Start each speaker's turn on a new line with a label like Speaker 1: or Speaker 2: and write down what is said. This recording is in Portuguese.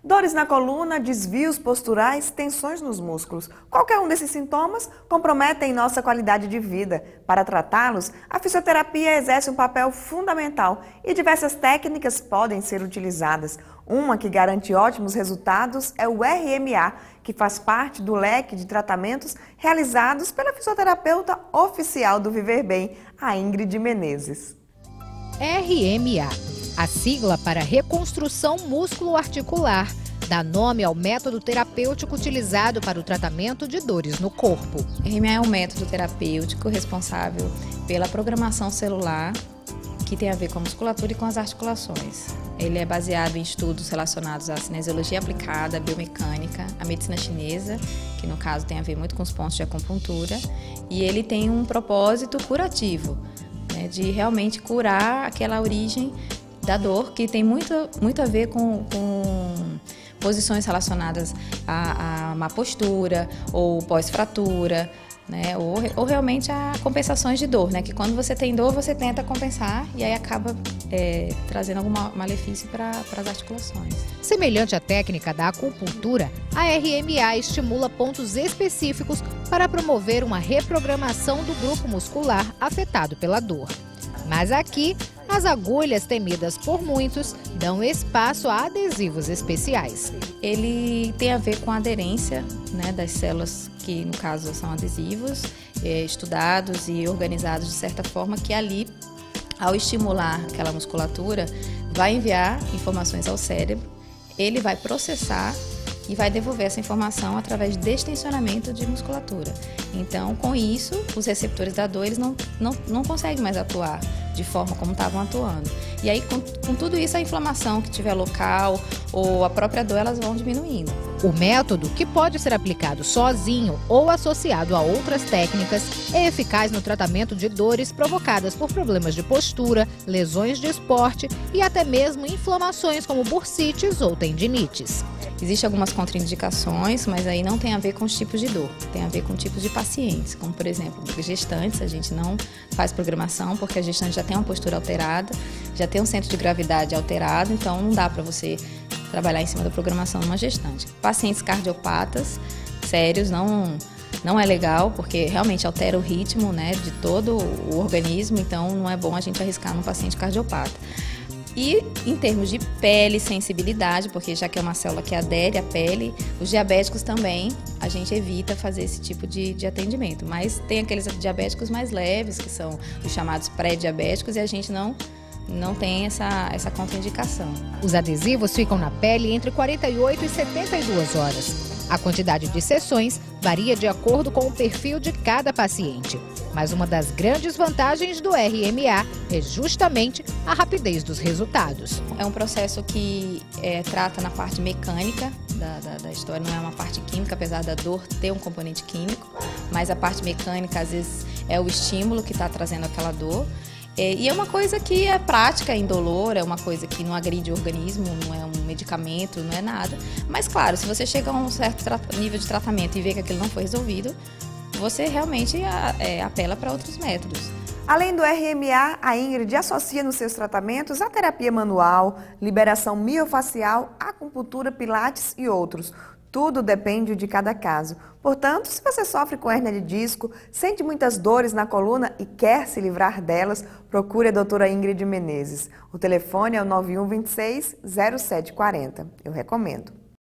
Speaker 1: Dores na coluna, desvios posturais, tensões nos músculos. Qualquer um desses sintomas comprometem nossa qualidade de vida. Para tratá-los, a fisioterapia exerce um papel fundamental e diversas técnicas podem ser utilizadas. Uma que garante ótimos resultados é o RMA, que faz parte do leque de tratamentos realizados pela fisioterapeuta oficial do Viver Bem, a Ingrid Menezes.
Speaker 2: RMA, a sigla para reconstrução músculo-articular, dá nome ao método terapêutico utilizado para o tratamento de dores no corpo.
Speaker 3: RMA é um método terapêutico responsável pela programação celular, que tem a ver com a musculatura e com as articulações. Ele é baseado em estudos relacionados à cinesiologia aplicada, à biomecânica, à medicina chinesa, que no caso tem a ver muito com os pontos de acupuntura, e ele tem um propósito curativo, né, de realmente curar aquela origem da dor, que tem muito a ver com posições relacionadas à má postura ou pós-fratura, né, ou realmente a compensações de dor, né, que quando você tem dor você tenta compensar e aí acaba trazendo algum malefício para as articulações.
Speaker 2: Semelhante à técnica da acupuntura, a RMA estimula pontos específicos para promover uma reprogramação do grupo muscular afetado pela dor. Mas aqui, as agulhas temidas por muitos dão espaço a adesivos especiais.
Speaker 3: Ele tem a ver com a aderência, né, das células, que no caso são adesivos, estudados e organizados de certa forma, que ali, ao estimular aquela musculatura, vai enviar informações ao cérebro, ele vai processar e vai devolver essa informação através de destensionamento de musculatura. Então, com isso, os receptores da dor eles não conseguem mais atuar de forma como estavam atuando. E aí, com tudo isso, a inflamação que tiver local ou a própria dor, elas vão diminuindo.
Speaker 2: O método, que pode ser aplicado sozinho ou associado a outras técnicas, é eficaz no tratamento de dores provocadas por problemas de postura, lesões de esporte e até mesmo inflamações como bursites ou tendinites.
Speaker 3: Existem algumas contraindicações, mas aí não tem a ver com os tipos de dor, tem a ver com tipos de pacientes, como por exemplo, gestantes, a gente não faz programação porque a gestante já tem uma postura alterada, já tem um centro de gravidade alterado, então não dá para você trabalhar em cima da programação numa gestante. Pacientes cardiopatas sérios não é legal, porque realmente altera o ritmo, né, de todo o organismo, então não é bom a gente arriscar num paciente cardiopata. E em termos de pele, sensibilidade, porque já que é uma célula que adere à pele, os diabéticos também, a gente evita fazer esse tipo de atendimento. Mas tem aqueles diabéticos mais leves, que são os chamados pré-diabéticos, e a gente não tem essa contraindicação.
Speaker 2: Os adesivos ficam na pele entre 48 e 72 horas. A quantidade de sessões varia de acordo com o perfil de cada paciente. Mas uma das grandes vantagens do RMA é justamente a rapidez dos resultados.
Speaker 3: É um processo que trata na parte mecânica da história, não é uma parte química, apesar da dor ter um componente químico, mas a parte mecânica às vezes é o estímulo que está trazendo aquela dor. E é uma coisa que é prática, é indolor, é uma coisa que não agride o organismo, não é um medicamento, não é nada. Mas claro, se você chega a um certo nível de tratamento e vê que aquilo não foi resolvido, você realmente apela para outros métodos.
Speaker 1: Além do RMA, a Ingrid associa nos seus tratamentos a terapia manual, liberação miofacial, acupuntura, pilates e outros. Tudo depende de cada caso. Portanto, se você sofre com hérnia de disco, sente muitas dores na coluna e quer se livrar delas, procure a doutora Ingrid Menezes. O telefone é o 9126-0740. Eu recomendo.